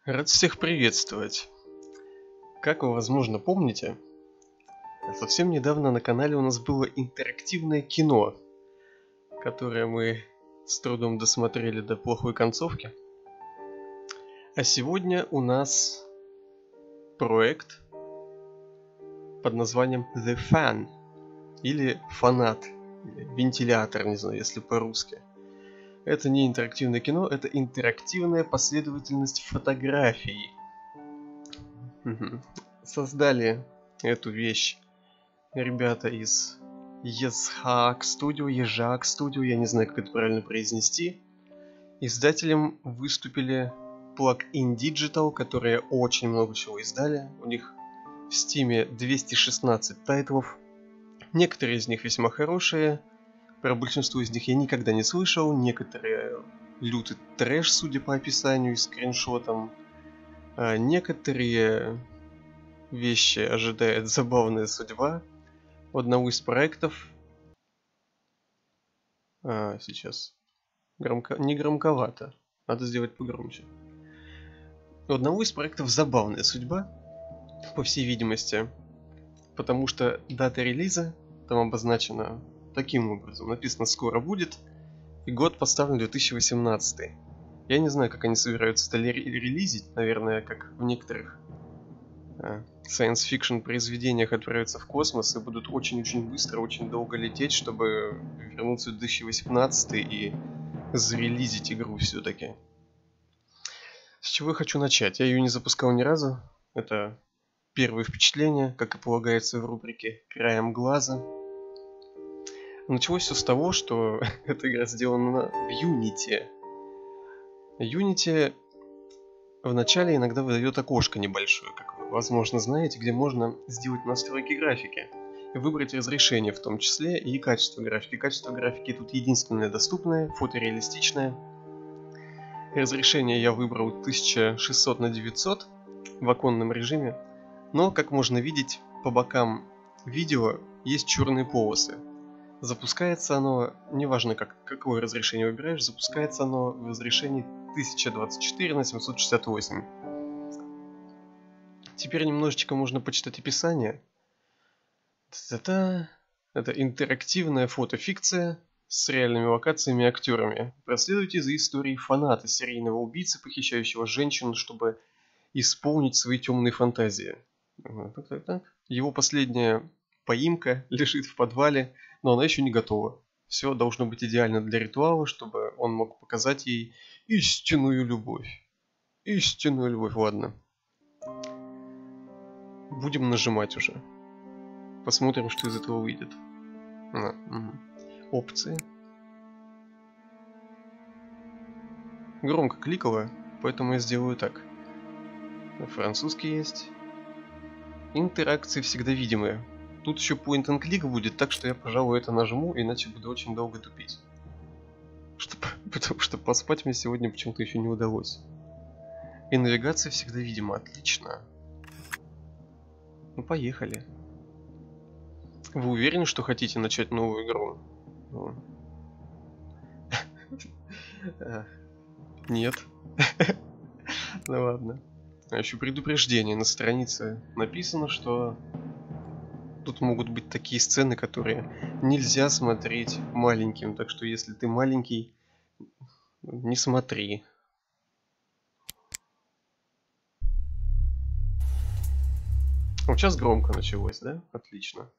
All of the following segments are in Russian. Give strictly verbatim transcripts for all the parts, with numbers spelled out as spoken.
Рад всех приветствовать. Как вы, возможно, помните, совсем недавно на канале у нас было интерактивное кино, которое мы с трудом досмотрели до плохой концовки. А сегодня у нас проект под названием The Fan, или фанат, или вентилятор, не знаю, если по-русски. Это не интерактивное кино, это интерактивная последовательность фотографий. Создали эту вещь ребята из Ежак Studio, Ежак Studio, я не знаю, как это правильно произнести. Издателем выступили Plug-in Digital, которые очень много чего издали. У них в Steam двести шестнадцать тайтлов. Некоторые из них весьма хорошие. Про большинство из них я никогда не слышал. Некоторые лютый трэш, судя по описанию и скриншотам. А некоторые вещи ожидает забавная судьба. У одного из проектов... А, сейчас. Громко... Не громковато. Надо сделать погромче. У одного из проектов забавная судьба, по всей видимости. Потому что дата релиза там обозначена таким образом. Написано «скоро будет», и год поставлен две тысячи восемнадцатый. Я не знаю, как они собираются это релизить. Наверное, как в некоторых а, science-fiction произведениях отправятся в космос и будут очень-очень быстро, очень долго лететь, чтобы вернуться в две тысячи восемнадцатый и зарелизить игру все-таки. С чего я хочу начать? Я ее не запускал ни разу. Это первое впечатление, как и полагается в рубрике «Краем глаза». Началось все с того, что эта игра сделана в Unity. Unity вначале иногда выдает окошко небольшое, как вы, возможно, знаете, где можно сделать настройки графики и выбрать разрешение в том числе и качество графики. Качество графики тут единственное доступное, фотореалистичное. Разрешение я выбрал тысяча шестьсот на девятьсот в оконном режиме, но, как можно видеть, по бокам видео есть черные полосы. Запускается оно, неважно как, какое разрешение выбираешь, запускается оно в разрешении тысяча двадцать четыре на семьсот шестьдесят восемь. Теперь немножечко можно почитать описание. Это, это интерактивная фотофикция с реальными локациями и актерами. Проследуйте за историей фаната серийного убийцы, похищающего женщин, чтобы исполнить свои темные фантазии. Так, так, так. Его последняя поимка лежит в подвале, но она еще не готова. Все должно быть идеально для ритуала, чтобы он мог показать ей истинную любовь. Истинную любовь, ладно. Будем нажимать уже. Посмотрим, что из этого выйдет. А, угу. Опции. Громко кликало, поэтому я сделаю так. Французский есть. Интеракции всегда видимые. Тут еще point and click будет, так что я, пожалуй, это нажму, иначе буду очень долго тупить. Что, потому что поспать мне сегодня почему-то еще не удалось. И навигация всегда видима. Отлично. Ну, поехали. Вы уверены, что хотите начать новую игру? Нет. Ну ладно. А еще предупреждение. На странице написано, что тут могут быть такие сцены, которые нельзя смотреть маленьким. Так что если ты маленький, не смотри. Вот сейчас громко началось, да? Отлично.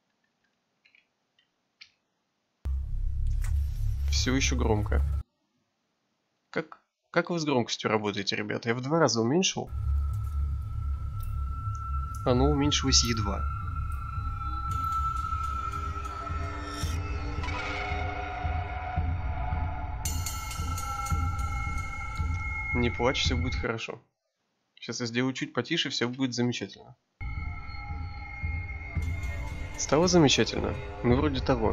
Все еще громко. Как, как вы с громкостью работаете, ребята? Я в два раза уменьшил. Оно уменьшилось едва. Не плачь, все будет хорошо. Сейчас я сделаю чуть потише, все будет замечательно. Стало замечательно? Ну, вроде того.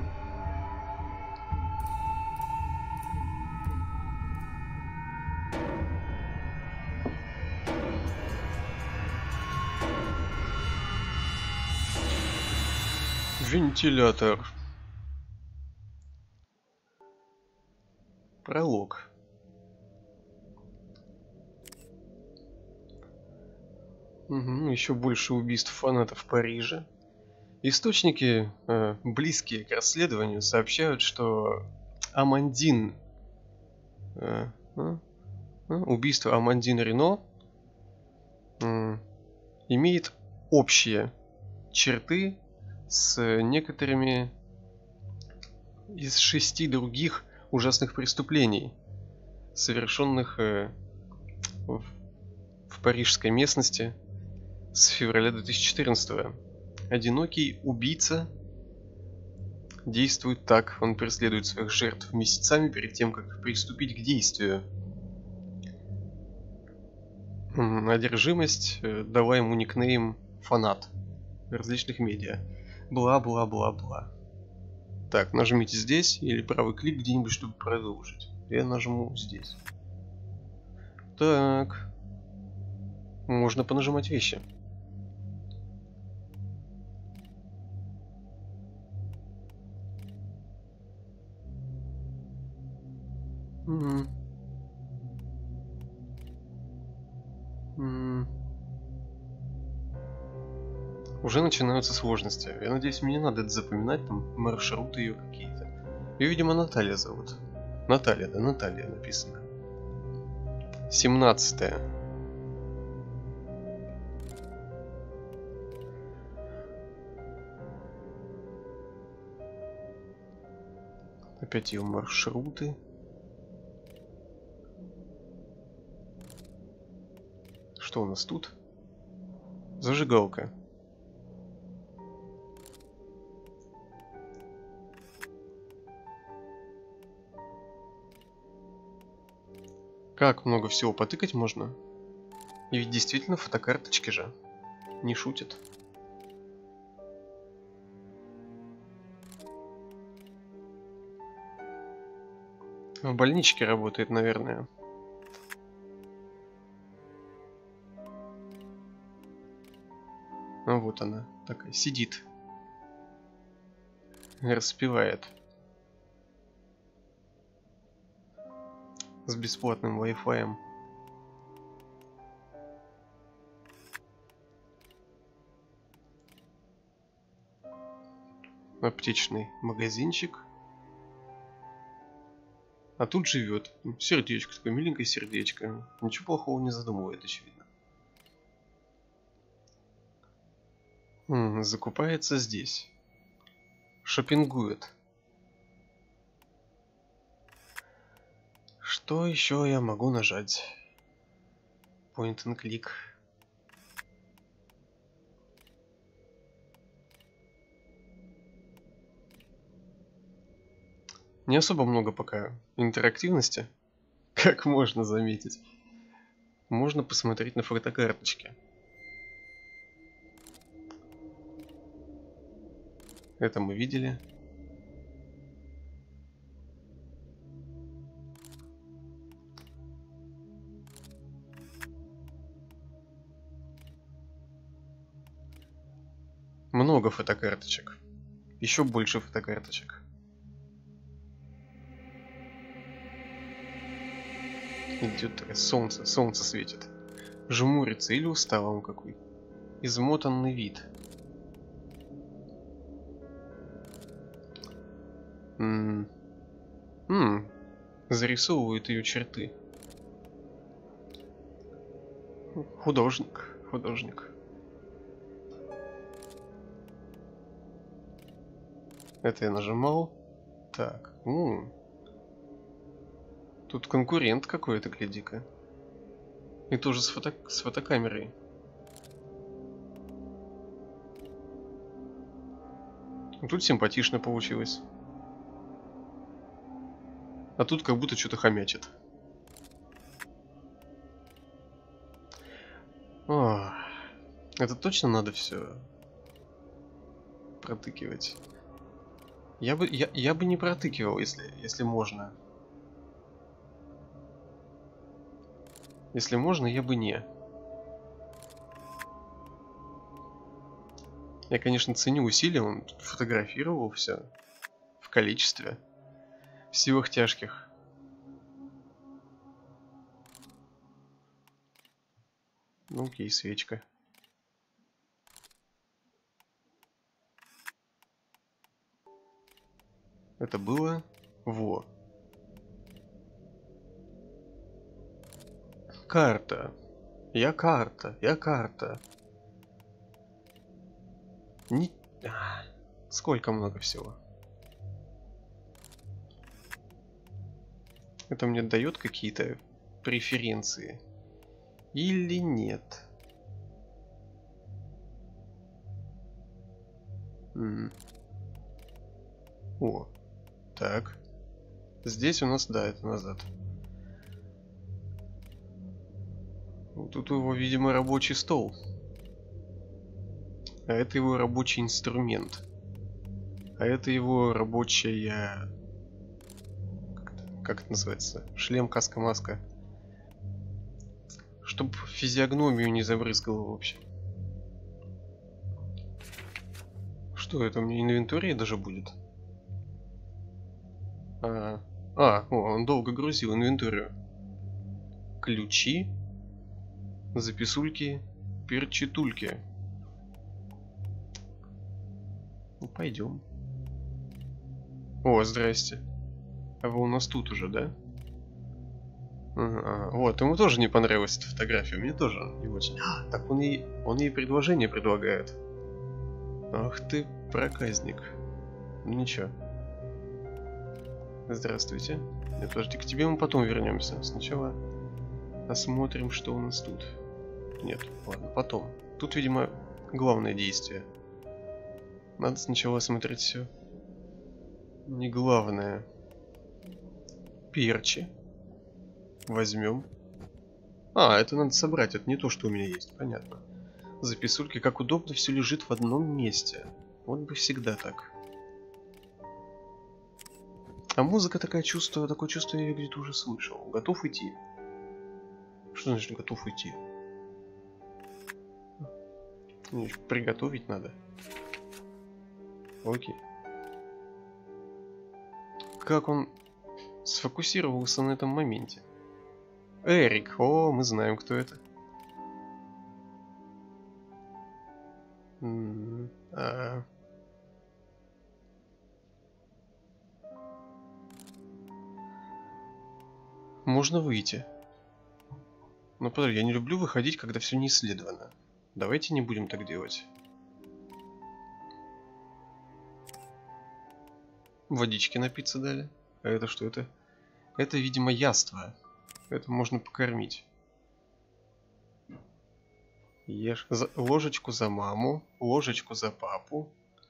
Вентилятор. Пролог. Угу, еще больше убийств фанатов в Париже. Источники, э, близкие к расследованию, сообщают, что Амандин, э, э, э, убийство Амандин Рено э, имеет общие черты с некоторыми из шести других ужасных преступлений, совершенных э, в, в парижской местности с февраля две тысячи четырнадцатого. Одинокий убийца действует так. Он преследует своих жертв месяцами перед тем, как приступить к действию. Одержимость дала ему никнейм «Фанат» различных медиа. Бла-бла-бла-бла. Так, нажмите здесь или правый клик где-нибудь, чтобы продолжить. Я нажму здесь. Так. Можно понажимать вещи. М-м. М-м. Уже начинаются сложности. Я надеюсь, мне не надо это запоминать, там маршруты ее какие-то. Ее, видимо, Наталья зовут. Наталья, да, Наталья написано. семнадцатое. Опять ее маршруты. Что у нас тут? Зажигалка. Как много всего потыкать можно? И ведь действительно фотокарточки же. Не шутят. В больничке работает, наверное. А вот она, такая, сидит. Распевает. С бесплатным вай-фаем. Аптечный магазинчик. А тут живет. Сердечко, такое миленькое сердечко. Ничего плохого не задумывает, очевидно. М-м, закупается здесь. Шопингует. Что еще я могу нажать? Point and click. Не особо много пока интерактивности, как можно заметить. Можно посмотреть на фотокарточки. Это мы видели. Много фотокарточек. Еще больше фотокарточек. Идет такое солнце, солнце светит. Жмурится или устал он какой. Измотанный вид. М-м. М-м. Зарисовывают ее черты. Художник, художник. Это я нажимал. Так. М-м. Тут конкурент какой-то, гляди-ка. И тоже с, фото... с фотокамерой. Тут симпатично получилось. А тут как будто что-то хомячит. О, это точно надо все протыкивать. Я бы, я, я бы не протыкивал, если, если можно. Если можно, я бы не. Я, конечно, ценю усилия, он фотографировал все в количестве, в силах тяжких. Ну окей, свечка. Это было... Во. Карта. Я карта. Я карта. Не... А, сколько много всего. Это мне дает какие-то преференции? Или нет? М. О, так. Здесь у нас, да, это назад. Вот тут его, видимо, рабочий стол. А это его рабочий инструмент. А это его рабочая... Как это называется? Шлем, каска, маска. Чтоб физиогномию не забрызгало вообще. Что это у меня инвентарь даже будет? А, а о, он долго грузил инвентарь. Ключи, записульки, перчитульки. Ну, пойдем. О, здрасте. А вы у нас тут уже, да? Ага, вот, ему тоже не понравилась эта фотография, мне тоже не очень. А, так он ей, он ей предложение предлагает. Ах ты, проказник. Ну ничего. Здравствуйте. Нет, подожди, к тебе мы потом вернемся. Сначала осмотрим, что у нас тут. Нет, ладно, потом. Тут, видимо, главное действие. Надо сначала осмотреть все. Не главное. Перчи. Возьмем. А, это надо собрать, это не то, что у меня есть, понятно. Записульки, как удобно, все лежит в одном месте. Вот бы всегда так. А музыка такая чувство, такое чувство я где-то уже слышал. Готов идти? Что значит готов идти? Приготовить надо. Окей. Как он сфокусировался на этом моменте? Эрик, о, мы знаем, кто это. М-м, а... Можно выйти. Но подожди, я не люблю выходить, когда все не исследовано. Давайте не будем так делать. Водички напиться дали. А это что это? Это, видимо, яство. Это можно покормить. Ешь. За... Ложечку за маму, ложечку за папу.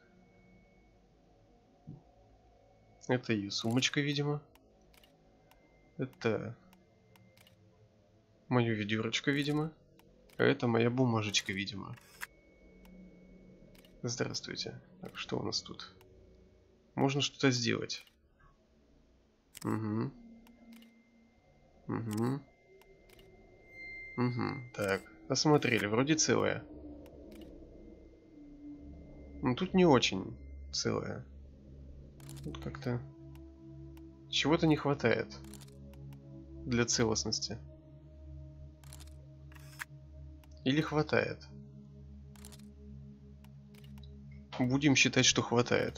Это ее сумочка, видимо. Это мою ведерочка, видимо. А это моя бумажечка, видимо. Здравствуйте. Так, что у нас тут? Можно что-то сделать. Угу. Угу. Угу. Так, осмотрели. Вроде целая. Но тут не очень целая. Тут как-то чего-то не хватает для целостности. Или хватает? Будем считать, что хватает.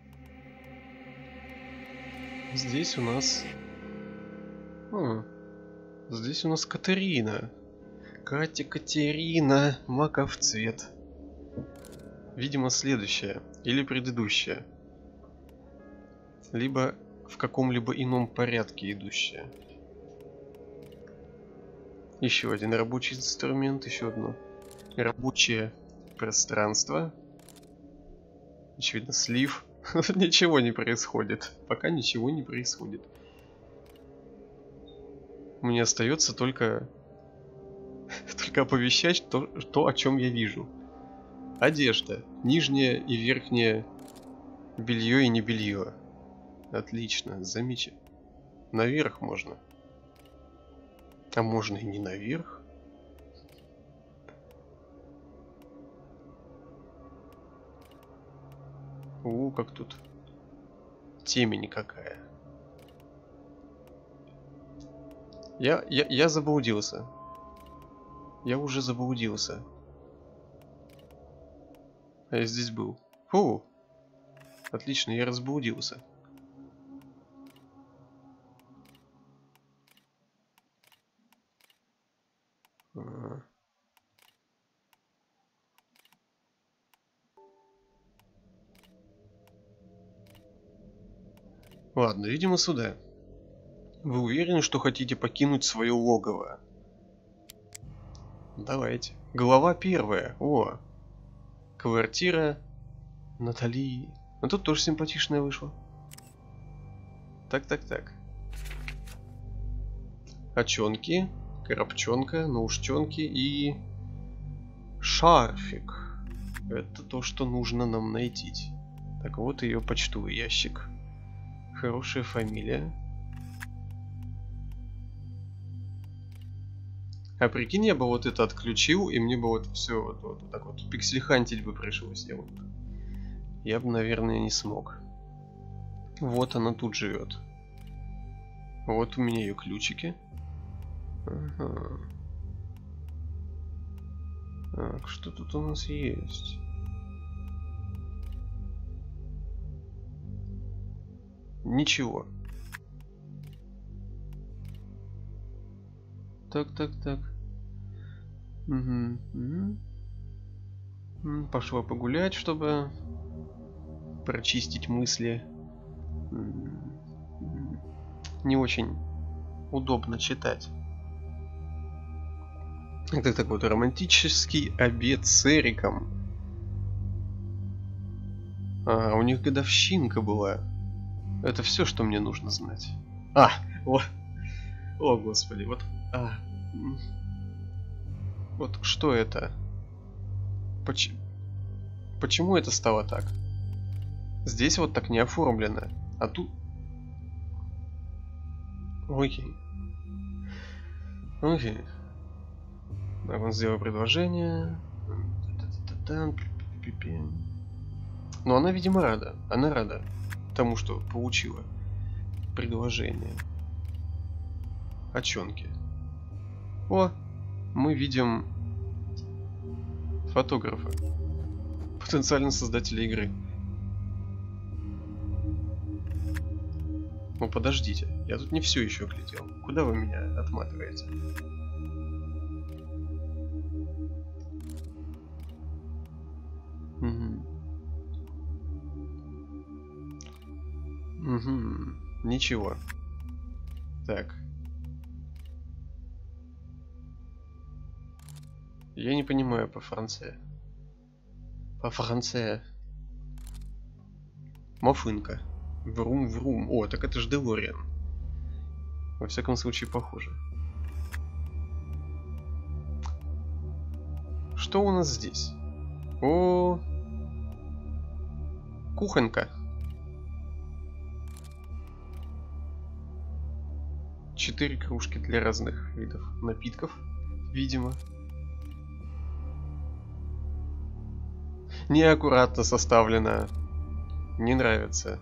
Здесь у нас... О, здесь у нас Катерина. Катя Катерина. Маков цвет. Видимо, следующая. Или предыдущая. Либо в каком-либо ином порядке идущая. Еще один рабочий инструмент. Еще одно рабочее пространство. Очевидно, слив. Ничего не происходит. Пока ничего не происходит. Мне остается только только оповещать то, то, о чем я вижу. Одежда. Нижнее и верхнее белье и не белье. Отлично, замечательно. Наверх можно. А можно и не наверх. О, как тут темень какая. Я, я, я заблудился. Я уже заблудился. А я здесь был. Фу. Отлично, я разблудился. Ладно, видимо, сюда. Вы уверены, что хотите покинуть свое логово? Давайте. Глава первая. О. Квартира Натали. Ну тут тоже симпатичная вышла. Так, так, так. Очонки, коробчонка, наушчонки и шарфик. Это то, что нужно нам найти. Так, вот ее почтовый ящик. Хорошая фамилия. А прикинь, я бы вот это отключил, и мне бы вот все вот, вот, вот так вот пиксель-хантить бы пришлось. Я, вот, я бы, наверное, не смог. Вот она тут живет. Вот у меня ее ключики. Ага. Так, что тут у нас есть? Ничего. Так, так, так. Угу. Угу. Пошла погулять, чтобы прочистить мысли. Не очень удобно читать. Так, так вот, романтический обед с Эриком. А, у них годовщинка была. Это все, что мне нужно знать. А, о, о, господи, вот, а, вот что это? Поч... Почему это стало так? Здесь вот так не оформлено, а тут... Окей. Окей. Так, он сделал предложение. Но она, видимо, рада. Она рада тому, что получила предложение. Очонки. О, мы видим фотографа. Потенциально создателя игры. Ну подождите, я тут не все еще глядел. Куда вы меня отматываете? Угу. Угу. Ничего. Так. Я не понимаю по-франце. По-франце. Мафынка. Врум-врум. О, так это ж Делориан. Во всяком случае, похоже. Что у нас здесь? О, кухонька. Четыре кружки для разных видов напитков, видимо. Неаккуратно составлено. Не нравится.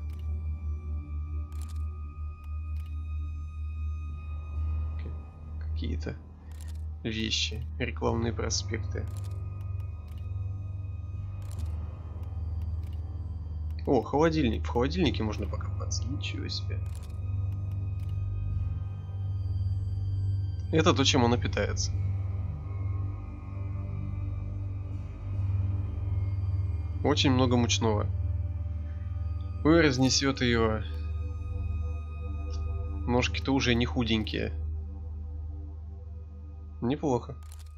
Какие-то вещи, рекламные проспекты. О, холодильник. В холодильнике можно покопаться. Ничего себе. Это то, чем она питается. Очень много мучного. Ой, разнесет ее. Ножки-то уже не худенькие. Неплохо.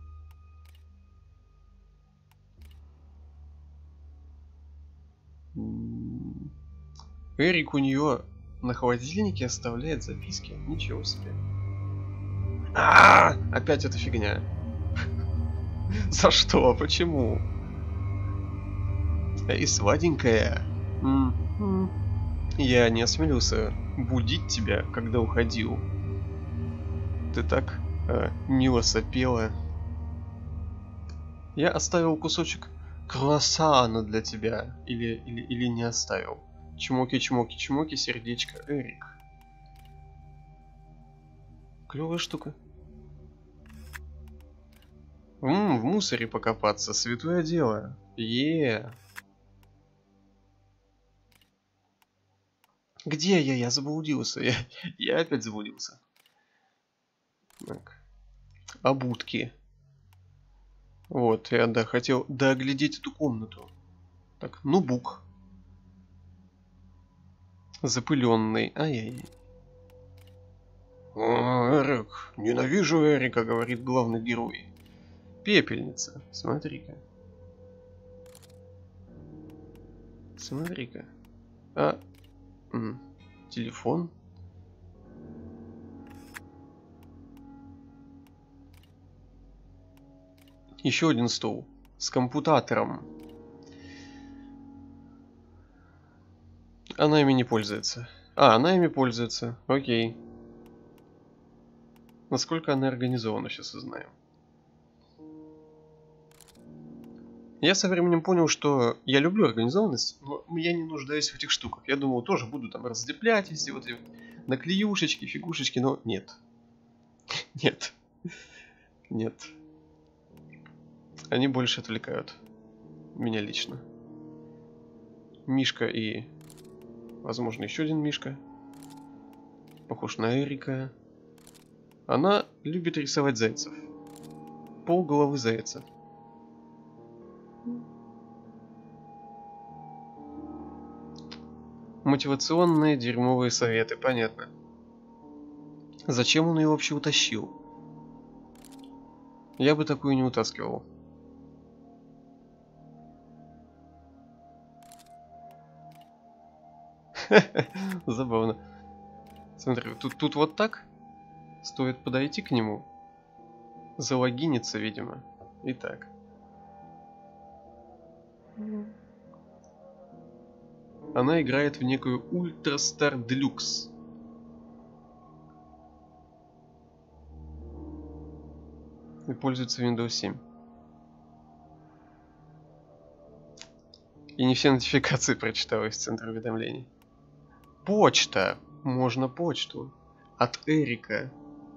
Эрик у нее на холодильнике оставляет записки. Ничего себе. А, опять эта фигня. За что? Почему? Эй, сладенькая. Я не осмелился будить тебя, когда уходил. Ты так э, мило сопела. Я оставил кусочек круассана для тебя. Или, или, или не оставил. Чмоки-чмоки-чмоки, сердечко, Эрик. Клевая штука. Ммм, в мусоре покопаться, святое дело. Е. Где я? Я заблудился. Я, я опять заблудился. Так. Обутки. Вот, я, да, хотел доглядеть эту комнату. Так, ноутбук. Запыленный. Ай-яй. О, Эрик, ненавижу Эрика, говорит главный герой. Пепельница, смотри-ка. Смотри-ка. А, м, телефон. Еще один стол с компьютером. Она ими не пользуется. А, она ими пользуется. Окей. Насколько она организована, сейчас узнаем. Я со временем понял, что я люблю организованность, но я не нуждаюсь в этих штуках. Я думал, тоже буду там разлеплять все вот эти наклеюшечки, фигушечки, но нет. Нет. Нет. Они больше отвлекают. Меня лично. Мишка и... Возможно, еще один Мишка. Похож на Эрика. Она любит рисовать зайцев. Пол головы зайца. Мотивационные дерьмовые советы, понятно. Зачем он ее вообще утащил? Я бы такую не утаскивал. Забавно. Смотри, тут, тут вот так. Стоит подойти к нему. Залогиниться, видимо. Итак. Она играет в некую Ultra Star Deluxe. И пользуется Windows семь. И не все нотификации прочитала из центра уведомлений. Почта! Можно почту. От Эрика.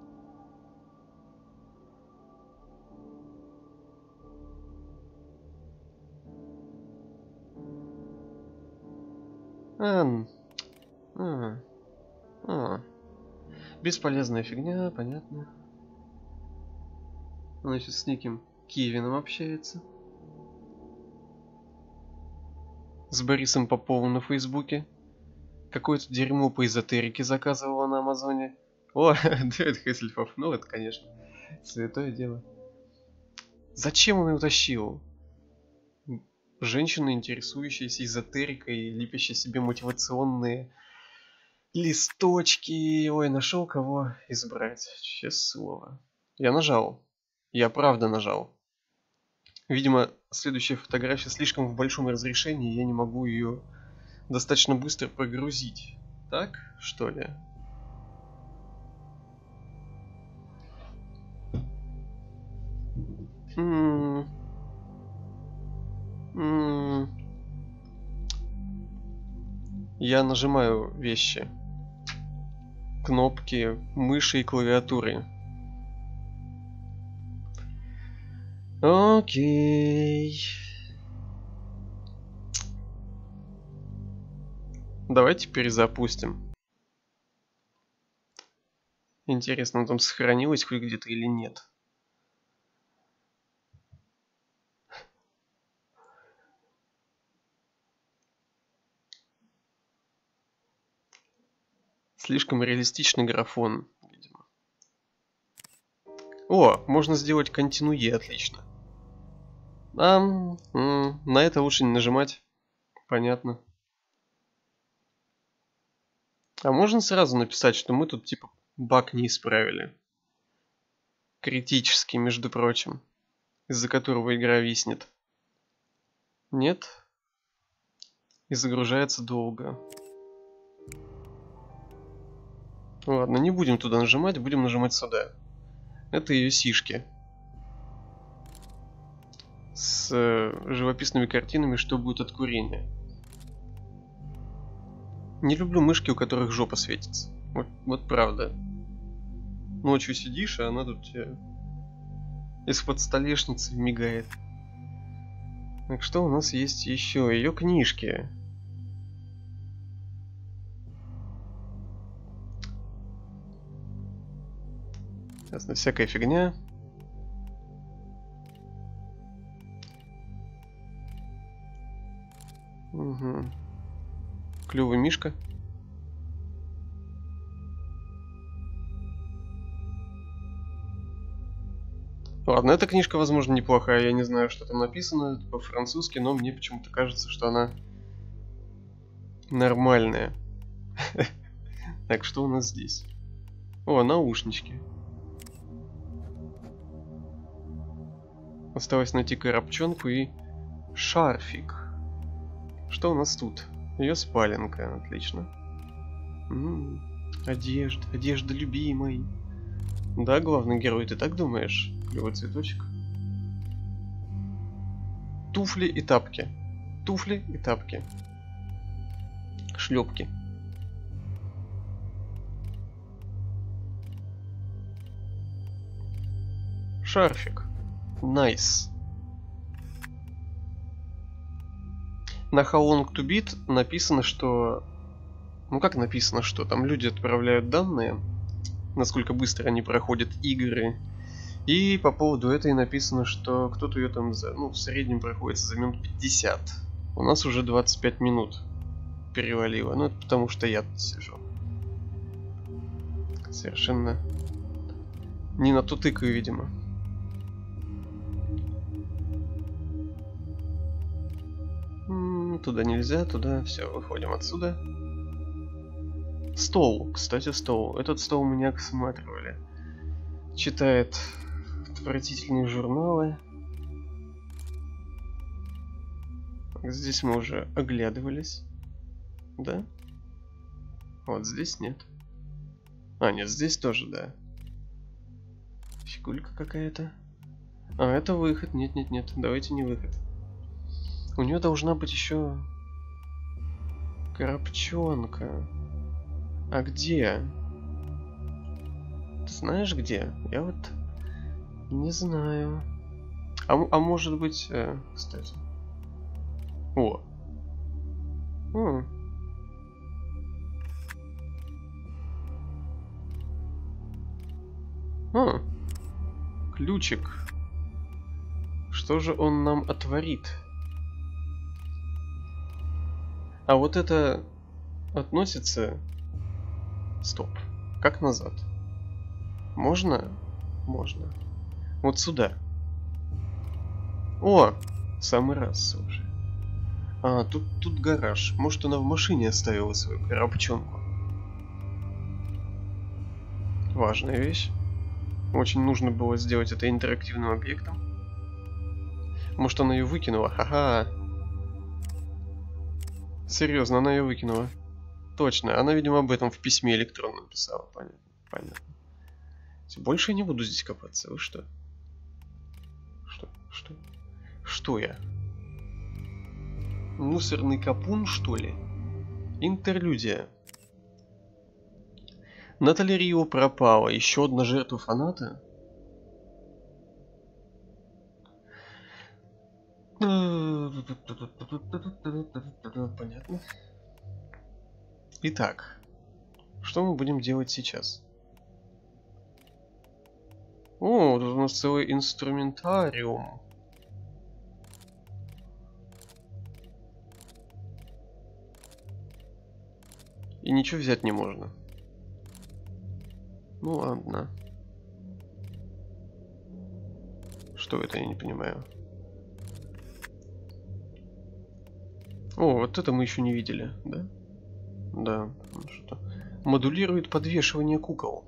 А, а, а. Бесполезная фигня, понятно. Она сейчас с неким Кевином общается. С Борисом Поповым на Фейсбуке. Какое-то дерьмо по эзотерике заказывала на Амазоне. О, Дэвид Хессельфов. Ну, это, конечно, святое дело. Зачем он ее утащил? Женщина, интересующаяся эзотерикой, лепящая себе мотивационные листочки. Ой, нашел кого избрать. Честное слово. Я нажал. Я правда нажал. Видимо, следующая фотография слишком в большом разрешении, я не могу ее достаточно быстро прогрузить. Так, что ли? М-м-м. М-м. Я нажимаю вещи. Кнопки, мыши и клавиатуры. Окей. Давайте перезапустим. Интересно, он там сохранилось хоть где-то или нет. Слишком реалистичный графон, видимо. О, можно сделать континуе, отлично. А, м, на это лучше не нажимать. Понятно. А можно сразу написать, что мы тут типа баг не исправили. Критический, между прочим. Из-за которого игра виснет. Нет? И загружается долго. Ладно, не будем туда нажимать, будем нажимать сюда. Это ее сишки. С э, живописными картинами, что будет от курения. Не люблю мышки, у которых жопа светится. Вот, вот правда. Ночью сидишь, а она тут тебе из-под столешницы мигает. Так что у нас есть еще? Ее книжки. Ясно, всякая фигня. Угу. Клевый мишка. Ладно, эта книжка, возможно, неплохая. Я не знаю, что там написано по-французски, но мне почему-то кажется, что она нормальная. Так, что у нас здесь? О, наушнички. Осталось найти коробчонку и шарфик. Что у нас тут? Ее спаленка, отлично. М-м, одежда, одежда любимой. Да, главный герой, ты так думаешь? Клевый цветочек. Туфли и тапки. Туфли и тапки. Шлепки. Шарфик. Найс. На How Long to Beat написано, что... Ну как написано, что там люди отправляют данные, насколько быстро они проходят игры. И по поводу этой написано, что кто-то ее там за, ну, в среднем проходит за минут пятьдесят. У нас уже двадцать пять минут перевалило. Ну это потому что я тут сижу. Совершенно не на ту тыкаю, видимо. М-м, туда нельзя, туда. Все, выходим отсюда. Стол, кстати, стол. Этот стол мы не осматривали. Читает отвратительные журналы. Здесь мы уже оглядывались. Да? Вот здесь нет. А, нет, здесь тоже, да. Фигулька какая-то. А, это выход. Нет, нет, нет. Давайте не выход. У нее должна быть еще коробчонка. А где? Ты знаешь где? Я вот не знаю. А, а может быть, э, кстати. О. М. А. Ключик. Что же он нам отворит? А вот это относится... Стоп. Как назад? Можно? Можно. Вот сюда. О! Самый раз уже. А, тут, тут гараж. Может, она в машине оставила свою коробчонку. Важная вещь. Очень нужно было сделать это интерактивным объектом. Может, она ее выкинула? Ха-ха. Серьезно, она ее выкинула. Точно, она, видимо, об этом в письме электронном писала. Понятно, понятно. Больше я не буду здесь копаться. Вы что? Что? Что? Что я? Мусорный капун, что ли? Интерлюдия. Натали Рио пропала. Еще одна жертва фаната? Понятно. Итак, что мы будем делать сейчас? О, тут у нас целый инструментариум. И ничего взять не можно. Ну ладно. Что это, я не понимаю. О, вот это мы еще не видели, да? Да, что-то. Модулирует подвешивание кукол.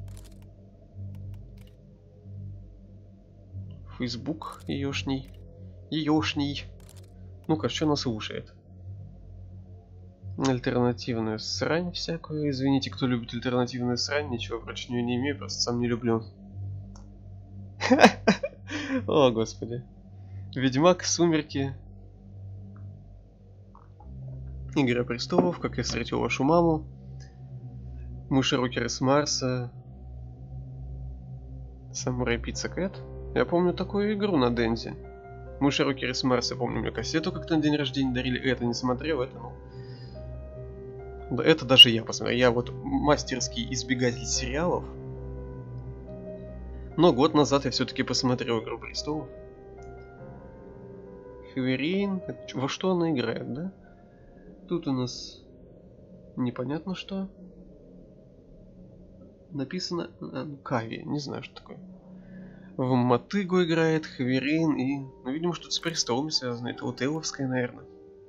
Фейсбук еешний. Еешний. Ну-ка, что нас слушает? Альтернативную срань всякую. Извините, кто любит альтернативную срань. Ничего против нее не имею, просто сам не люблю. О, господи. Ведьмак, Сумерки. Игра престолов, Как я встретил вашу маму. Мыши-рокеры с Марса. Самурай Пицца Кэт. Я помню такую игру на Дензе. Мыши-рокеры с Марса, помню, мне кассету как-то на день рождения дарили. Это не смотрел, это ну... Да, это даже я посмотрел. Я вот мастерский избегатель сериалов. Но год назад я все-таки посмотрел Игру престолов. Фьюрин. Во что она играет, да? Тут у нас непонятно что. Написано Кави. Не знаю, что такое. В мотыгу играет, Хаверин и... Ну, видимо, что-то с престолами связано. Это вот Эловская, наверное.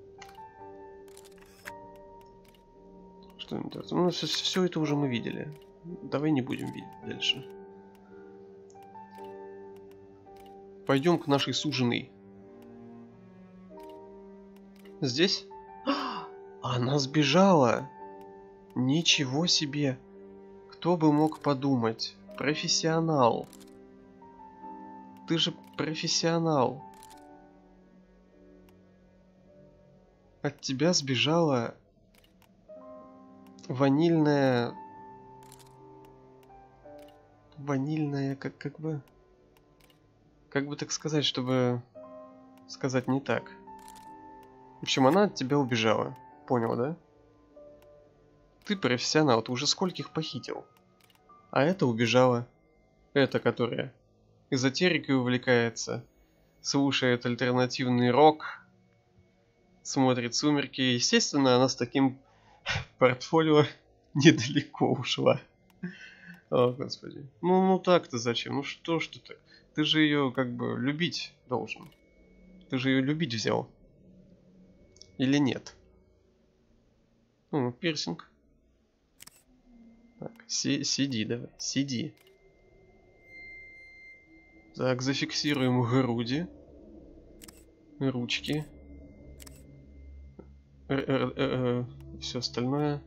Что это? Ну, все, все это уже мы видели. Давай не будем видеть дальше. Пойдем к нашей суженой. Здесь? Она сбежала! Ничего себе! Кто бы мог подумать? Профессионал. Ты же профессионал. От тебя сбежала ванильная... Ванильная, как, как бы... Как бы так сказать, чтобы сказать не так. В общем, она от тебя убежала. Понял, да? Ты профессионал, ты уже скольких похитил? А эта убежала. Эта, которая эзотерикой увлекается, слушает альтернативный рок, смотрит «Сумерки». Естественно, она с таким портфолио недалеко ушла. О, господи. Ну, ну так-то зачем? Ну что ж ты так? Ты же ее как бы любить должен. Ты же ее любить взял. Или нет? Ну, пирсинг. Так, си сиди давай, сиди. Так, зафиксируем груди. Ручки. Все остальное.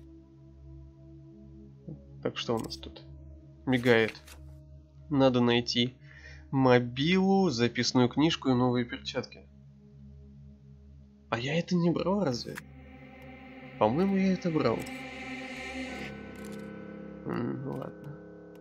Так, что у нас тут? Мигает. Надо найти мобилу, записную книжку и новые перчатки. А я это не брал разве? По-моему, я это брал. М, ну ладно.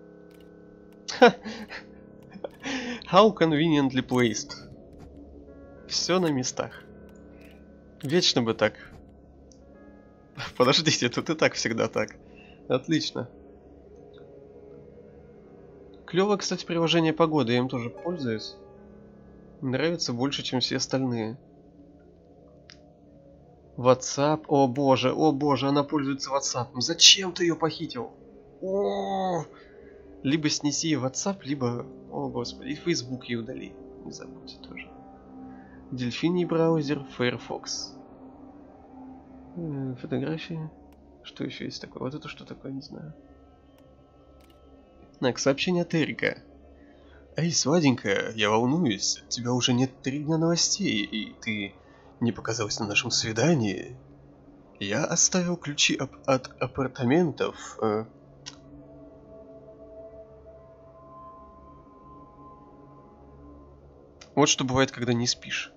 How conveniently placed. Все на местах. Вечно бы так. Подождите, тут и так всегда так. Отлично. Клево, кстати, приложение погоды, я им тоже пользуюсь. Нравится больше, чем все остальные. WhatsApp, о боже, о боже, она пользуется WhatsApp. Зачем ты ее похитил? О, либо снеси WhatsApp, либо, о господи, и Facebook ей удали. Не забудьте тоже. Дельфиний браузер, Firefox. Фотографии. Что еще есть такое? Вот это что такое, не знаю. Так, сообщение от Эрика. Эй, сладенькая, я волнуюсь. От тебя уже нет три дня новостей, и ты не показалась на нашем свидании. Я оставил ключи об от апартаментов. Э... Вот что бывает, когда не спишь.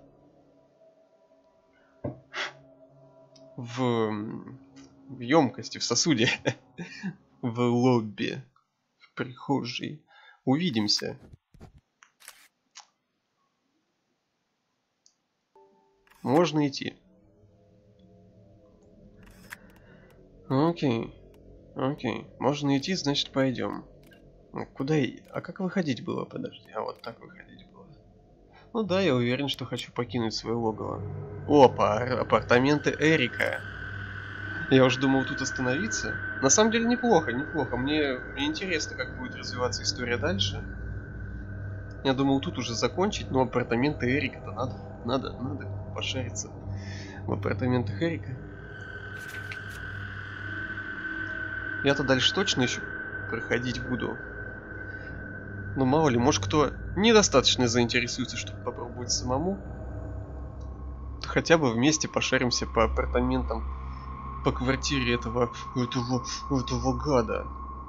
В, в емкости, в сосуде. В лобби. В прихожей. Увидимся. Можно идти. Окей. Окей. Можно идти, значит пойдем. Куда и... А как выходить было? Подожди. А вот так выходить было. Ну да, я уверен, что хочу покинуть свое логово. Опа, апартаменты Эрика. Я уже думал тут остановиться. На самом деле неплохо, неплохо. Мне, мне интересно, как будет развиваться история дальше. Я думал тут уже закончить, но апартаменты Эрика-то надо, надо, надо пошариться в апартаментах Эрика. Я-то дальше точно еще проходить буду. Но мало ли, может кто недостаточно заинтересуется, чтобы попробовать самому. Хотя бы вместе пошаримся по апартаментам, по квартире этого, этого, этого гада.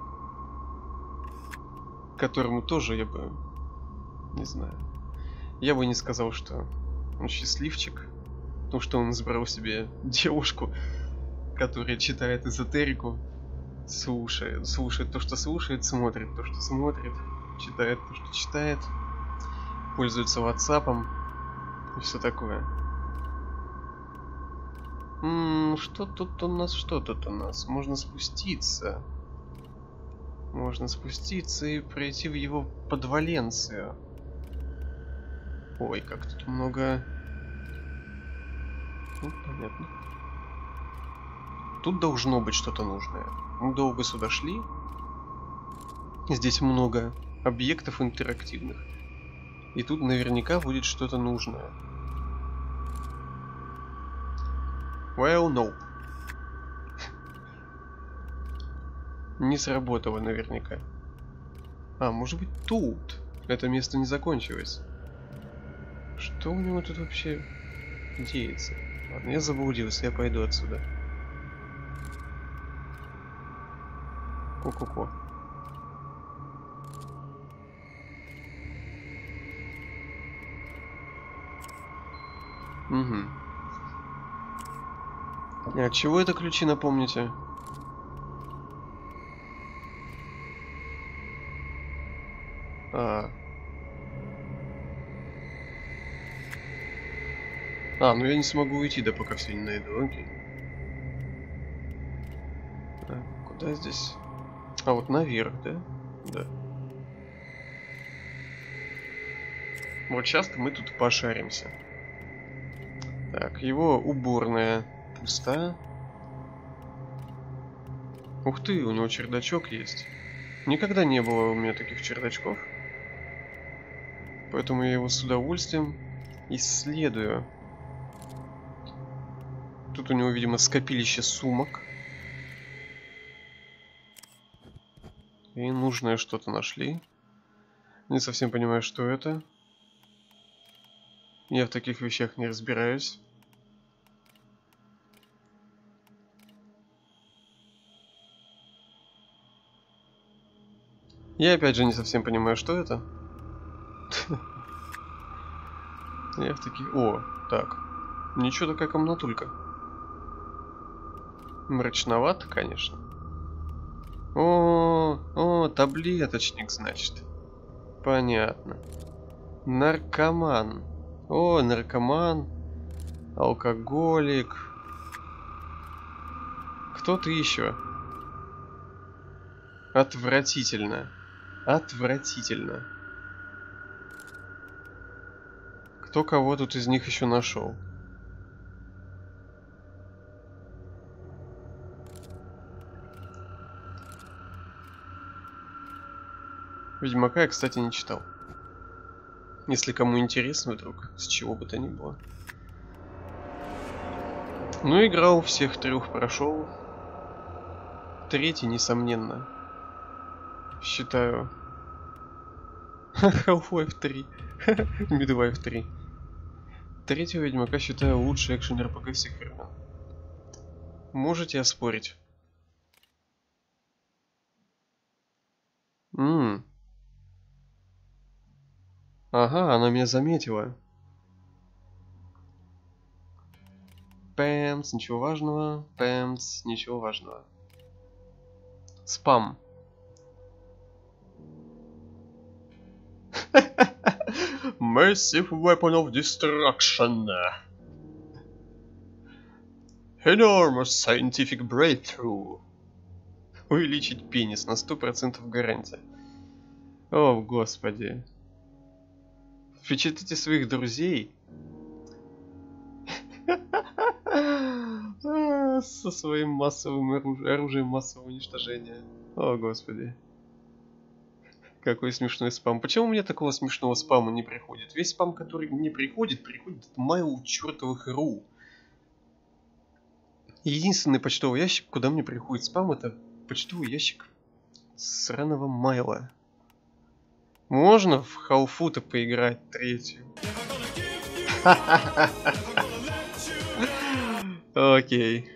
Которому тоже я бы, не знаю, я бы не сказал, что он счастливчик, потому что он избрал себе девушку, которая читает эзотерику, слушает, слушает то, что слушает, смотрит то, что смотрит, читает то, что читает, пользуется WhatsApp'ом и все такое. М-м, что тут у нас, что тут у нас? Можно спуститься. Можно спуститься и пройти в его подваленцию. Ой, как тут много... Ну, понятно. Тут должно быть что-то нужное. Мы долго сюда шли. Здесь много объектов интерактивных. И тут наверняка будет что-то нужное. Well, no. Не сработало наверняка. А, может быть тут? Это место не закончилось. Что у него тут вообще деется? Ладно, я заблудился, я пойду отсюда. Ку-ку-ку. Угу. А чего это ключи, напомните? А. А, ну я не смогу уйти, да пока все не найду. Окей. А, куда здесь? А, вот наверх, да? Да. Вот часто мы тут пошаримся. Так, его уборная пуста. Ух ты, у него чердачок есть. Никогда не было у меня таких чердачков. Поэтому я его с удовольствием исследую. Тут у него, видимо, скопилище сумок. И нужное что-то нашли. Не совсем понимаю, что это. Я в таких вещах не разбираюсь. Я опять же не совсем понимаю, что это. Я в таких... О, так. Ничего, такая комнатулька. Мрачновато, конечно. О, о, таблеточник, значит. Понятно. Наркоман. О, наркоман. Алкоголик. Кто-то еще. Отвратительно. Отвратительно. Кто кого тут из них еще нашел? Ведьмака я, кстати, не читал. Если кому интересно вдруг, с чего бы то ни было. Ну, играл всех трех, прошел. Третий, несомненно. Считаю. Half-Life три. Midlife три. Третьего Ведьмака считаю лучший экшен эр пи джи всех времен. Можете оспорить. Ммм. Ага, она меня заметила. Пэмс, ничего важного. Пэмс, ничего важного. Спам. Massive weapon of destruction. Enormous scientific breakthrough. Увеличить пенис на сто процентов гарантия. О, господи. Впечатлите своих друзей. Со своим массовым оружием массового уничтожения. О, господи. Какой смешной спам. Почему мне такого смешного спама не приходит? Весь спам, который мне приходит, приходит от mail чертовых ру. Единственный почтовый ящик, куда мне приходит спам, это почтовый ящик сраного майла. Можно в халфу-то поиграть третью? Окей.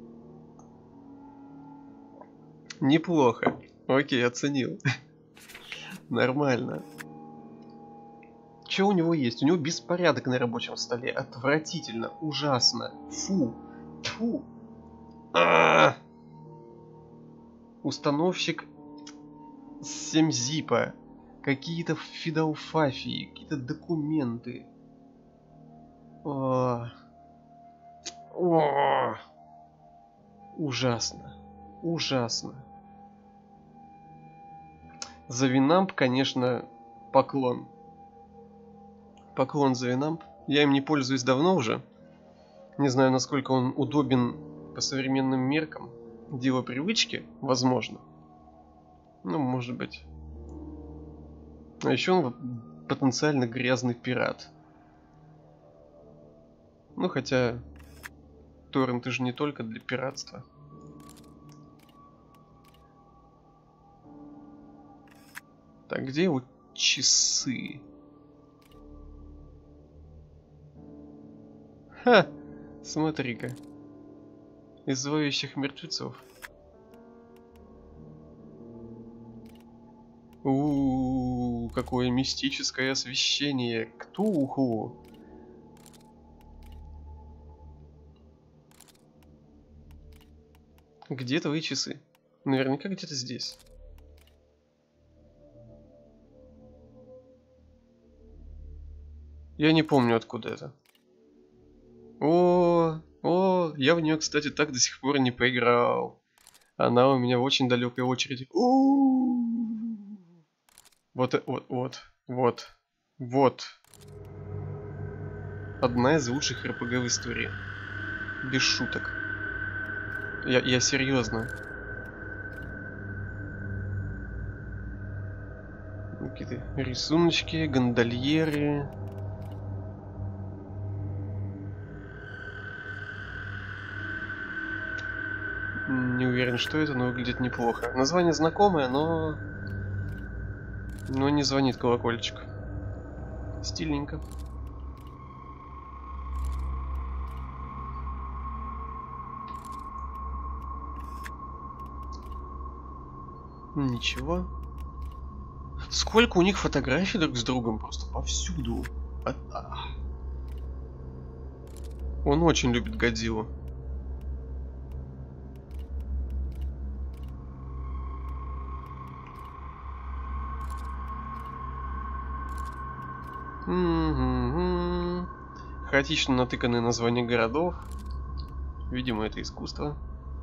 Неплохо. Окей, оценил. Нормально. Что у него есть? У него беспорядок на рабочем столе. Отвратительно. Ужасно. Фу. Фу. А-а-а! Установщик семь зипа. Какие-то фидалфафии. Какие-то документы. О-о-о. О-о-о. Ужасно. Ужасно. За Winamp, конечно, поклон. Поклон за Winamp. Я им не пользуюсь давно уже. Не знаю, насколько он удобен по современным меркам. Дело привычки, возможно. Ну, может быть. А еще он потенциально грязный пират. Ну хотя торренты же не только для пиратства. Так, где его часы? Ха! Смотри-ка. Из зловещих мертвецов. У-у-у, какое мистическое освещение. Ктулху. Где твои часы? Наверняка где-то здесь. Я не помню, откуда это. О, о, я в нее, кстати, так до сих пор не поиграл. Она у меня в очень далекой очереди. У-у-у. Вот, вот, вот, вот, вот. Одна из лучших эр пи джи в истории. Без шуток. Я, я серьезно. Какие-то рисуночки, гондольеры. Не уверен, что это, но выглядит неплохо. Название знакомое, но... Но не звонит колокольчик. Стильненько. Ничего. Сколько у них фотографий друг с другом, просто повсюду. Он очень любит Годзиллу. М-м-м. Хаотично натыканные названия городов. Видимо, это искусство.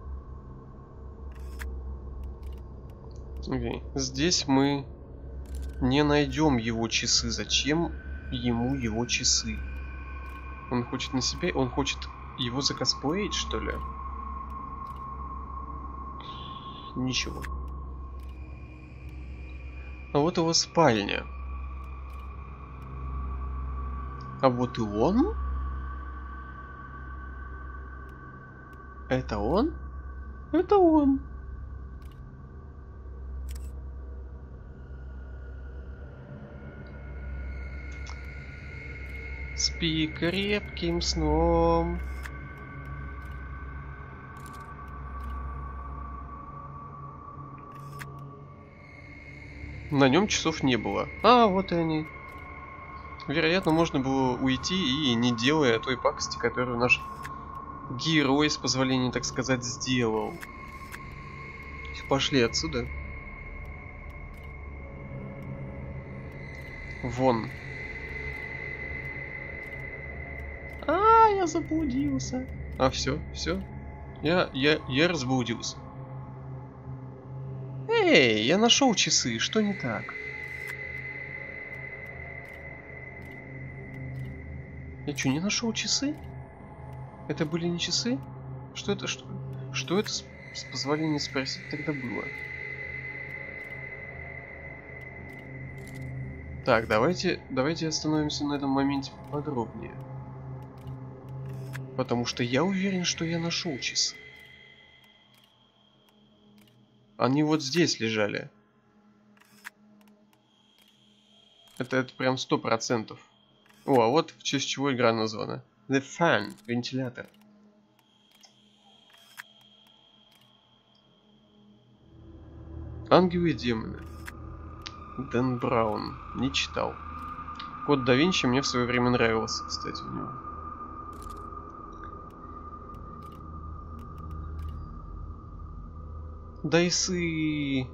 Окей. Здесь мы не найдем его часы. Зачем ему его часы? Он хочет на себя... Он хочет его закосплеить, что ли? Ничего. А вот его спальня. А вот и он? Это он? Это он. Спи крепким сном. На нем часов не было. А, вот и они. Вероятно, можно было уйти и не делая той пакости, которую наш герой, с позволения так сказать, сделал. Пошли отсюда. Вон. А, я заблудился. А, все, все. Я, я, я разбудился. Эй, я нашел часы, что не так? Я что, не нашел часы? Это были не часы? Что это, что, что это, с, с позволения спросить, тогда было? Так, давайте, давайте остановимся на этом моменте подробнее. Потому что я уверен, что я нашел часы. Они вот здесь лежали. Это, это прям сто процентов. О, а вот в честь чего игра названа. The Fan, вентилятор. Ангелы и демоны. Дэн Браун. Не читал. Код да Винчи мне в свое время нравился, кстати, у него. Дайсы.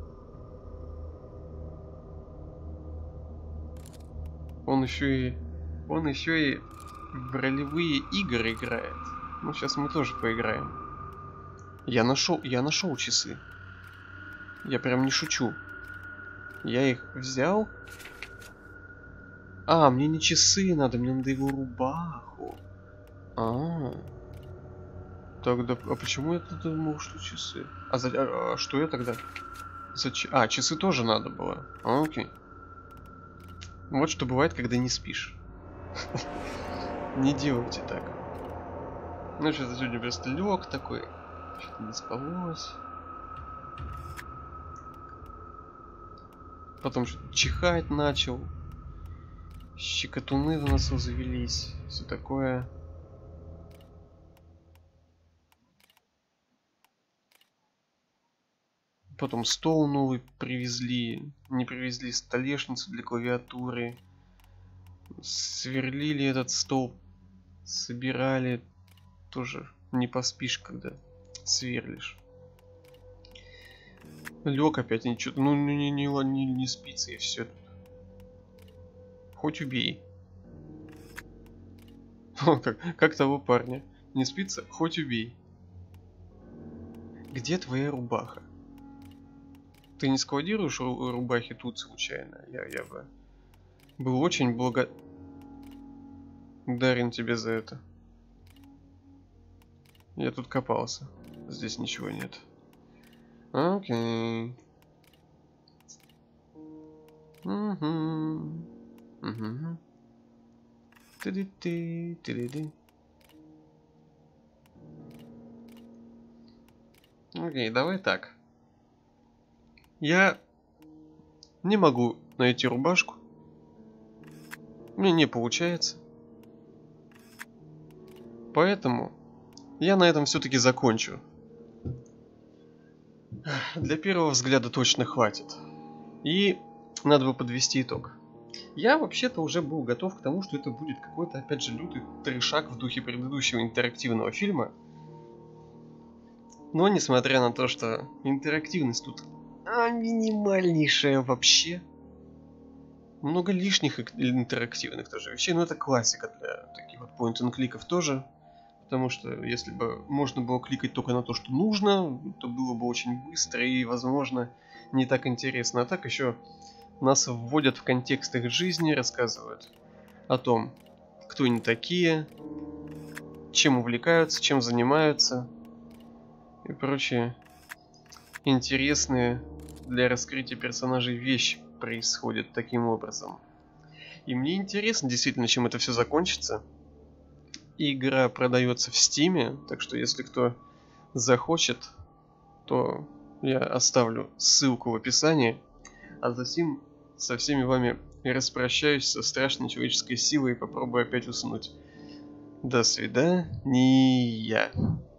Он еще и... Он еще и в ролевые игры играет. Ну, сейчас мы тоже поиграем. Я нашел... Я нашел часы. Я прям не шучу. Я их взял. А, мне не часы надо, мне надо его рубаху. А, -а, -а. Тогда, а почему я тогда думал, что часы? А, за, а, а что я тогда? Зачем? А, часы тоже надо было. А, окей. Вот что бывает, когда не спишь. Не делайте так. Ну, что-то сегодня просто лег такой. Что-то не спалось. Потом что-то чихать начал. Щекотуны в носу завелись. Все такое. Потом стол новый привезли. Не привезли столешницу для клавиатуры. Сверлили этот стол. Собирали. Тоже не поспишь, когда сверлишь. Лег опять, ничего. Ну не, не, не, не, не спится и все. Хоть убей. как, как того парня. Не спится, хоть убей. Где твоя рубаха? Ты не складируешь ру рубахи тут случайно? Я, я бы был очень благодарен тебе за это. Я тут копался. Здесь ничего нет. Окей. Угу. Угу. Ты-ты-ты, ты-ты-ты. Окей, давай так. Я не могу найти рубашку. Мне не получается. Поэтому я на этом все-таки закончу. Для первого взгляда точно хватит. И надо бы подвести итог. Я вообще-то уже был готов к тому, что это будет какой-то, опять же, лютый трешак в духе предыдущего интерактивного фильма. Но несмотря на то, что интерактивность тут а, минимальнейшая вообще. Много лишних интерактивных тоже вещей, но это классика для таких вот point-and-кликов тоже. Потому что если бы можно было кликать только на то, что нужно, то было бы очень быстро и, возможно, не так интересно. А так еще нас вводят в контекст их жизни, рассказывают о том, кто они такие, чем увлекаются, чем занимаются и прочие интересные для раскрытия персонажей вещи происходят таким образом. И мне интересно действительно, чем это все закончится. Игра продается в Стиме, так что если кто захочет, то я оставлю ссылку в описании. А затем со всеми вами распрощаюсь со страшной человеческой силой и попробую опять уснуть. До свидания.